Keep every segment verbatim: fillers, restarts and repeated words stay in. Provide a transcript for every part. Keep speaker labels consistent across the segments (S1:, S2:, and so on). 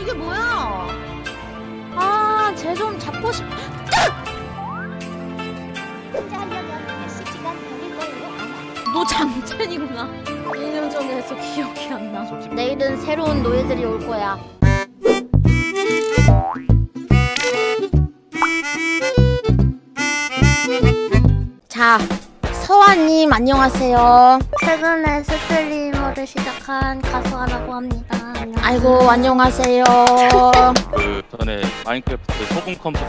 S1: 이게 뭐야? 아, 쟤 좀 잡고 싶. 너 장첸이구나. 일 년 전에 해서 기억이 안 나. 내일은 새로운 노예들이 올 거야. 자, 서아님 안녕하세요.
S2: 최근에 스트리머를 시작한 가수아라고 합니다. 안녕하세요.
S1: 아이고 안녕하세요.
S3: 그 전에 마인크래프트 소금 컴퓨터.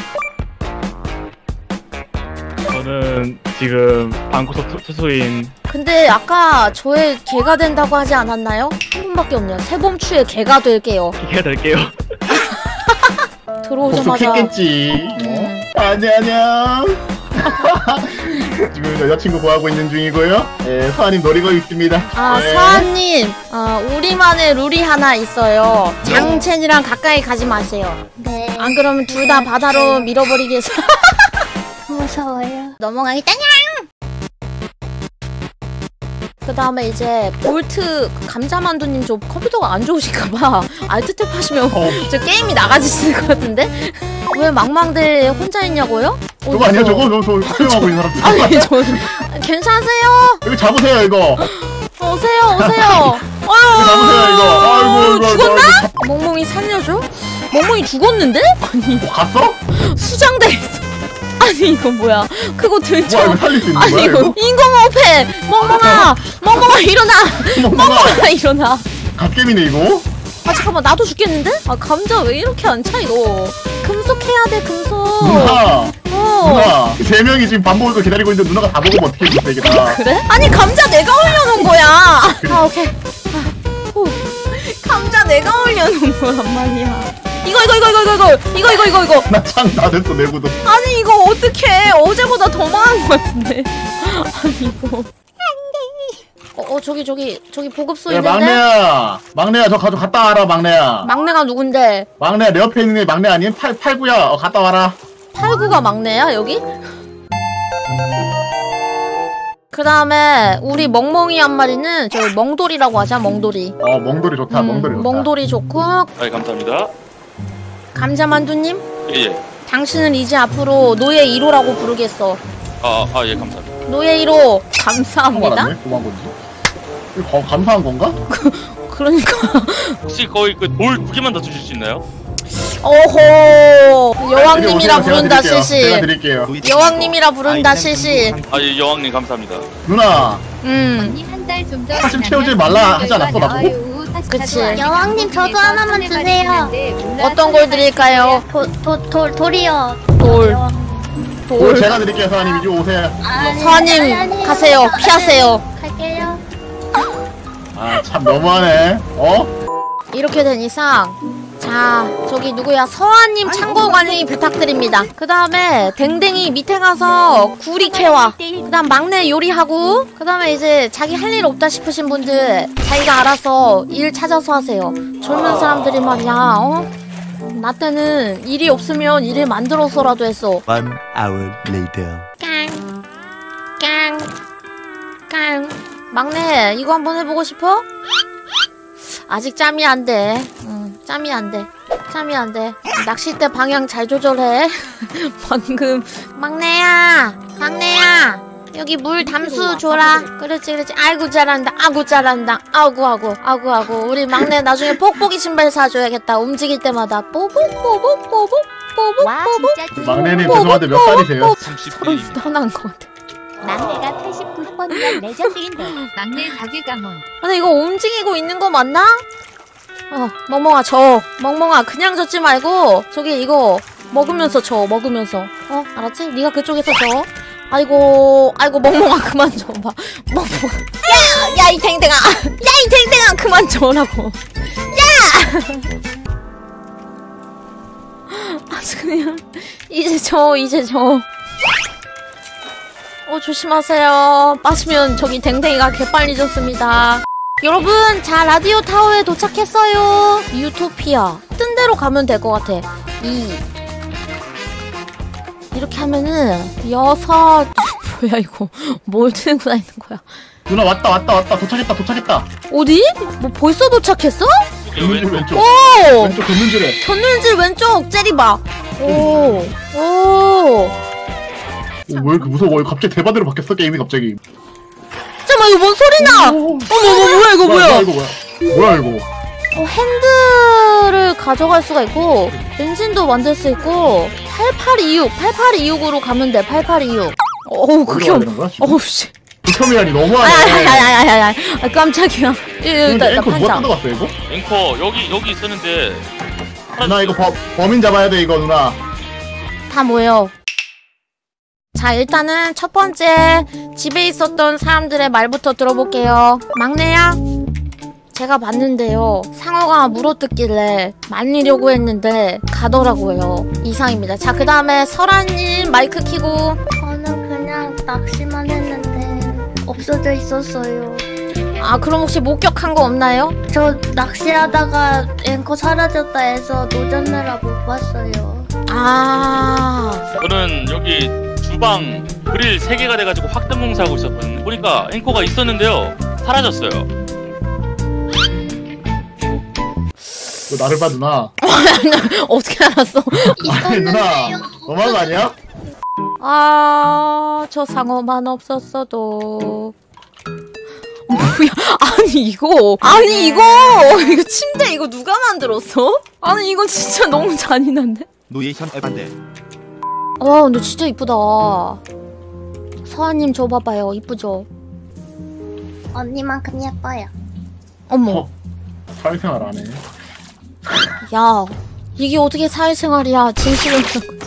S4: 저는 지금 방구석 투수인.
S1: 근데 아까 저의 개가 된다고 하지 않았나요? 한 분밖에 없네요. 새봄추에 개가 될게요.
S4: 기회가 될게요.
S1: 들어오자마자
S5: 복속했겠지.
S1: 음.
S5: 어? 안녕 안녕. 지금 여자친구 구하고 있는 중이고요. 예, 서아님 노리고 있습니다.
S1: 아,
S5: 예.
S1: 서아님, 어, 우리만의 룰이 하나 있어요. 장첸이랑 가까이 가지 마세요.
S2: 네.
S1: 안 그러면 둘 다 바다로 밀어버리겠어.
S2: 무서워요.
S1: 넘어가겠다냥! 그 다음에 이제 볼트 감자만두님 저 컴퓨터가 안 좋으신가봐. 알트탭 하시면
S5: 어.
S1: 저 게임이 나가지실 것 같은데? 왜 망망대에 혼자 있냐고요?
S5: 저거 아니야 저거 저, 저 수영하고 있는 사람.
S1: 아니 저 괜찮으세요?
S5: 여기 잡으세요 이거.
S1: 오세요 오세요.
S5: 여기 잡으세요 이거. 아이고 이거
S1: 죽었나?
S5: 이거.
S1: 멍멍이 살려줘? 멍멍이 죽었는데? 아니
S5: 뭐 갔어?
S1: 수장돼 있어. 아니 이거 뭐야? 그거 들쳐.
S5: 뭐 이거 살릴 수 있는
S1: 아니
S5: 거야
S1: 이거
S5: 이거?
S1: 인공호흡해. 멍멍아, 멍멍아 일어나.
S5: 멍멍아.
S1: 멍멍아 일어나.
S5: 갓겜이네 이거.
S1: 아 잠깐만 나도 죽겠는데? 아 감자 왜 이렇게 안 차 이거? 금속 해야 돼 금속.
S5: 누나.
S1: 어.
S5: 누나. 세 명이 지금 밥 먹을 거 기다리고 있는데 누나가 다 먹으면 어떻게 해 되겠다.
S1: 그래? 아니 감자 내가 올려놓은 거야. 아 오케이. 아, 후. 감자 내가 올려놓은 거란 말이야. 이거 이거 이거 이거 이거 이거 이거 이거 이거.
S5: 나창 다 됐어 내부도.
S1: 아니 이거 어떡해. 어제보다 더 망한 것 같은데. 아니 이거. 어, 어 저기 저기 저기 보급소
S5: 야
S1: 있는데.
S5: 막내야. 막내야 저 가져 갔다 와라 막내야.
S1: 막내가 누군데?
S5: 막내야 내 옆에 있는 애 막내 아닌 팔 팔구야. 어 갔다 와라.
S1: 팔구가 막내야 여기? 그 다음에 우리 멍멍이 한 마리는 저 멍돌이라고 하자. 멍돌이.
S5: 어 멍돌이 좋다.
S1: 음,
S5: 멍돌이 좋다.
S1: 멍돌이 좋고.
S3: 아, 감사합니다.
S1: 감자만두님,
S3: 예, 예.
S1: 당신은 이제 앞으로 노예 일 호라고 부르겠어.
S3: 아, 아, 예, 감사합니다.
S1: 노예 일 호 감사합니다.
S5: 고마웠네? 고마운 건지. 이거 거- 감사한 건가?
S1: 그러니까
S3: 혹시 거의 그 돌 두 개만 더 주실 수 있나요?
S1: 어허 여왕님이라
S5: 이리 오세요.
S1: 부른다
S5: 제가 드릴게요.
S1: 실시.
S5: 제가 드릴게요.
S1: 여왕님이라 부른다 실시.
S3: 아, 예, 여왕님 감사합니다.
S5: 누나
S1: 음
S6: 한달 좀 더
S5: 사실 채우지 말라 하지 않았어, 나보고?
S1: 그치.
S2: 여왕님, 저도 하나만 주세요.
S1: 어떤 걸 드릴까요?
S2: 도, 도, 돌, 돌이요.
S1: 돌.
S2: 여왕.
S5: 돌
S1: 돌.
S5: 제가 드릴게요 서아님 이리 오세요.
S2: 아니,
S1: 서아님,
S2: 아니, 아니,
S1: 가세요.
S2: 아니,
S1: 피하세요.
S2: 갈게요.
S5: 아 참 너무하네. 어?
S1: 이렇게 된 이상 자 저기 누구야 서아님 참고 관리 부탁드립니다. 그 다음에 댕댕이 밑에 가서 구리 캐와. 그 다음 막내 요리하고 그 다음에 이제 자기 할 일 없다 싶으신 분들 자기가 알아서 일 찾아서 하세요. 젊은 사람들이 말이야 어? 나 때는 일이 없으면 일을 만들어서라도 했어.
S7: One hour later.
S1: 깡 깡 깡 막내 이거 한번 해보고 싶어? 아직 짬이 안 돼. 응, 짬이 안 돼. 짬이 안 돼. 낚싯대 방향 잘 조절해. 방금 막내야, 막내야. 여기 물 담수 줘라. 그렇지, 그렇지. 아이고 잘한다. 아구 잘한다. 아구 아구 아구 아구. 우리 막내 나중에 뽁뽁이 신발 사줘야겠다. 움직일 때마다 뽀복 뽀복 뽀복 뽀복
S6: 와
S1: 뽀복.
S6: 진짜
S5: 막내님 죄송한데 몇 살이세요?
S3: 삼십
S1: 서른
S3: 대입니다.
S1: 하나인 것 같아.
S6: 막내가 팔십구 번이면 레전드인데 막내 다길가문.
S1: 근데 이거 움직이고 있는 거 맞나? 어, 멍멍아 저. 멍멍아 그냥 젓지 말고 저기 이거 먹으면서 저. 먹으면서. 어, 알았지? 네가 그쪽에서 저. 아이고, 아이고 멍멍아 그만 줘봐. 멍멍아. 야, 야 이 댕댕아. 야 이 댕댕아 그만 줘라고. 야! 아주 그냥 이제 저, 이제 저. 어 조심하세요. 빠지면 저기 댕댕이가 개빨리 졌습니다. 여러분 자 라디오 타워에 도착했어요. 유토피아 뜬 대로 가면 될 것 같아. 이 이렇게 하면은 여섯 뭐야 이거 뭘 들고 다니는 거야.
S5: 누나 왔다 왔다 왔다 도착했다 도착했다.
S1: 어디? 뭐 벌써 도착했어?
S5: 걷는 줄 왼쪽.
S1: 오!
S5: 왼쪽 걷는 줄에.
S1: 걷는질 왼쪽 째리봐. 오. 오.
S5: 왜 이렇게 무서워? 갑자기 대바대로 바뀌었어 게임이 갑자기.
S1: 잠깐만 이거 뭔 소리 나? 어머 어머 뭐야 이거 뭐야?
S5: 뭐야 이거 뭐야? 뭐야 이거?
S1: 어, 핸들을 가져갈 수가 있고 엔진도 만들 수 있고 팔팔이육 팔팔이육으로 가면 돼. 팔팔이육. 어우 극혐. 어우 씨.
S5: 극혐이라니 너무하네.
S1: 아야야야야야야. 아 깜짝이야. 이거 나
S5: 앵커 누가
S1: 판자.
S5: 뜯어갔어 이거?
S3: 앵커 여기 여기 있었는데.
S5: 누나 이거 범, 범인 잡아야 돼 이거 누나.
S1: 다 모여. 자 일단은 첫 번째 집에 있었던 사람들의 말부터 들어볼게요. 막내야. 제가 봤는데요. 상어가 물어뜯길래 말리려고 했는데 가더라고요. 이상입니다. 자 그 다음에 설아님 마이크 켜고.
S2: 저는 그냥 낚시만 했는데 없어져 있었어요.
S1: 아 그럼 혹시 목격한 거 없나요?
S2: 저 낚시하다가 앵커 사라졌다 해서 노젓느라 못 봤어요.
S1: 아
S3: 저는 여기 주방 그릴 세 개가 돼가지고 확대 공사하고 있었거든요. 보니까 앵커가 있었는데요. 사라졌어요.
S5: 너 나를 봐 누나.
S1: 어떻게 알았어?
S5: 아니 누나 너무한 거 아니야?
S1: 아, 저 상어만 없었어도. 뭐야? 아니 이거 아니 이거 이거 침대 이거 누가 만들었어? 아니 이거 진짜 너무 잔인한데?
S7: 노예현 에반데.
S1: 와 근데 진짜 이쁘다. 서아님 저 봐봐요. 이쁘죠?
S2: 언니만큼 예뻐요.
S1: 어머
S5: 어. 사회생활 안 해.
S1: 야 이게 어떻게 사회생활이야. 진실은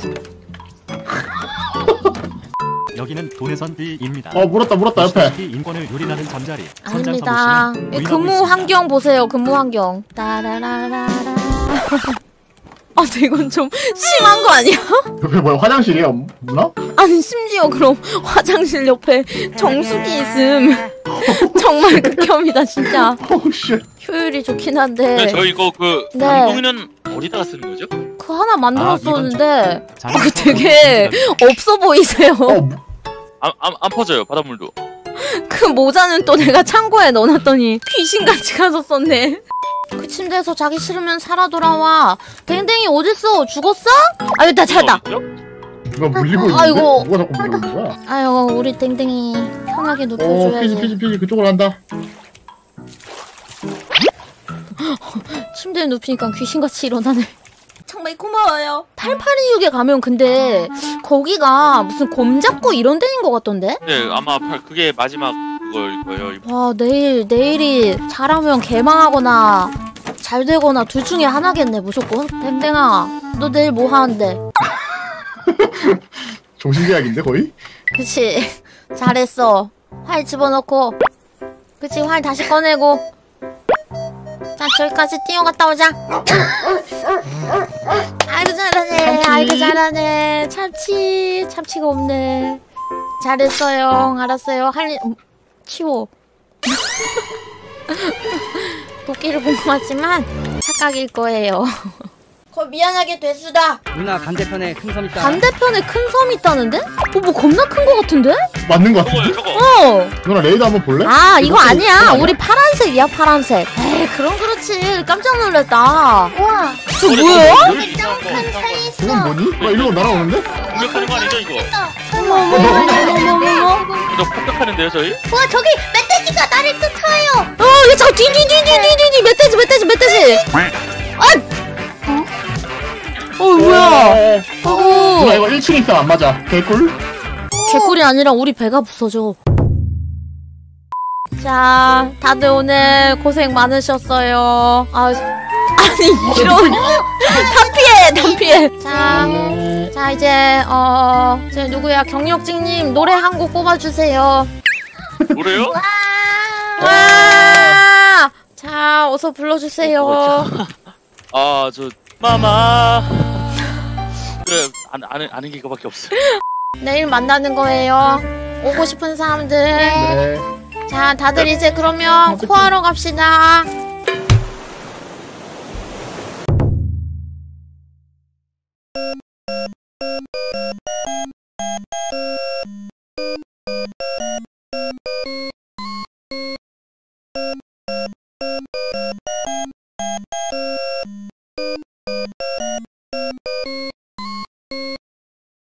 S8: 여기는 돈의선 B입니다.
S5: 어 물었다 물었다 옆에.
S8: 인권을 유린하는 잠자리.
S1: 아닙니다. 근무 환경 보세요. 근무 환경. 따라라라라. 아, 근데 이건 좀 심한 거 아니야?
S5: 옆에 뭐야 화장실이야 누나?
S1: 아니 심지어 그럼 화장실 옆에 정수기 있음. 정말 극혐이다 진짜.
S5: 어우 씨.
S1: 효율이 좋긴 한데.
S3: 근데 저 이거 그
S1: 네.
S3: 양동이는 어디다가 쓰는 거죠?
S1: 그 하나 만들었었는데
S8: 아,
S1: 아, 되게 없어 보이세요.
S5: 어 무-
S3: 안, 안, 안 퍼져요 바닷물도.
S1: 그 모자는 또 내가 창고에 넣어놨더니 귀신같이 가서 썼네. 그 침대에서 자기 싫으면 살아 돌아와. 댕댕이 어딨어? 죽었어? 아 여기다 찾았다.
S5: 누가 물리고 있는데?
S1: 아이고.
S5: 누가 자꾸 물리고 있는 거야?
S1: 아유 우리 댕댕이 편하게
S5: 어 피지
S1: 눕혀줘야지.
S5: 피지 피지 그쪽으로 간다.
S1: 침대에 눕히니까 귀신같이 일어나네. 정말 고마워요. 팔팔이육에 가면 근데 거기가 무슨 곰 잡고 이런 데인 것 같던데?
S3: 네 아마 팔- 그게 마지막 그걸 거예요.
S1: 와 내일 내일이 잘하면 개망하거나 잘 되거나 둘 중에 하나겠네 무조건. 댕댕아 너 내일 뭐 하는데?
S5: 정신계약인데 거의?
S1: 그치 잘했어. 활 집어넣고 그치 활 다시 꺼내고. 자 저기까지 뛰어갔다 오자. 아이고 잘하네. 아이고 잘하네. 참치 참치가 없네. 잘했어요. 알았어요. 할 일... 음, 치워. 도끼를 본 것 같지만 착각일 거예요. 거 미안하게 됐수다.
S9: 누나 반대편에 큰 섬 있다.
S1: 반대편에 큰 섬이 있다는데? 어, 뭐 겁나 큰 거 같은데?
S5: 맞는 거
S3: 저거요
S5: 같은데?
S3: 저거.
S1: 어.
S5: 누나 레이더 한번 볼래?
S1: 아 이거
S5: 이것도
S1: 아니야.
S5: 그거 아니야?
S1: 우리 파란색이야 파란색. 에이 그럼 그렇지. 깜짝 놀랐다.
S2: 우와,
S1: 저 뭐예요?
S3: 이상한 거, 이상한 거.
S5: 저건 뭐니? 나 이러고 날아오는데?
S3: 공격하는 거 아니죠 이거?
S1: 어머 어머 어머 어머 어머.
S3: 저 폭격하는데요 저희?
S2: 우와 저기 멧돼지가 나를 쫓아요.
S1: 어, 얘 잠깐 뒤뒤뒤뒤뒤뒤 멧돼지 멧돼지 멧돼지. 아! 어 뭐야?
S5: 누나
S1: 어.
S5: 이거 일 층에 있으면 안 맞아. 개꿀?
S1: 개꿀이 아니라 우리 배가 부서져. 자, 다들 오늘 고생 많으셨어요. 아, 아니 이런 단피해 단피해. 자, 자 이제 어, 제 누구야 경력직님 노래 한 곡 뽑아주세요.
S3: 뭐래요?
S1: 와, 자 어서 불러주세요.
S3: 아 저 마마. 그래 안 아는 아는 게 이거밖에 없어.
S1: 내일 만나는 거예요. 오고 싶은 사람들.
S5: 네.
S1: 자, 다들 이제 그러면 코하러 갑시다.